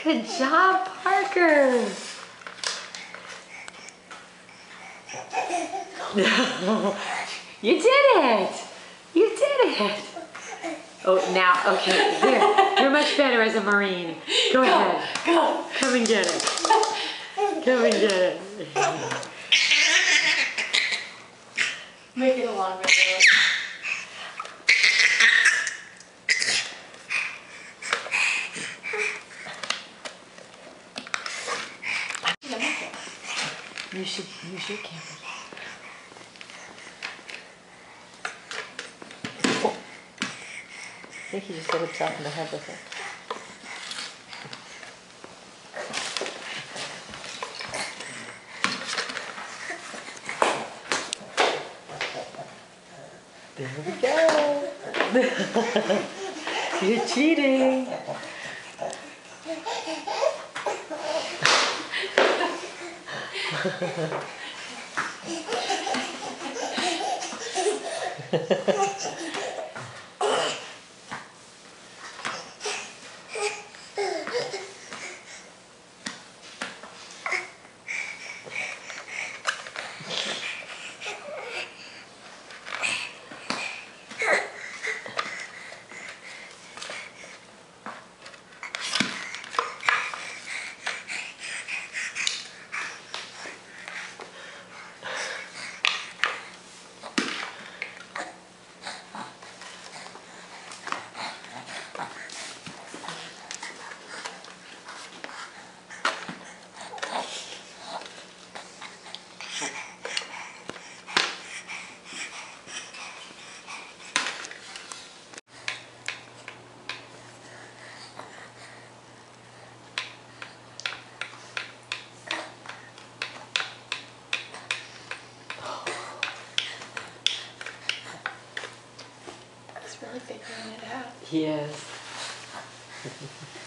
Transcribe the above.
Good job, Parker. You did it. You did it. Oh, now, okay, here. You're much better as a Marine. Go ahead. Go. Come and get it. Come and get it. Make it a long video. You should use your camera. Oh. I think he just hit himself in the head with it. There we go. You're cheating. He's really figuring it out. He is.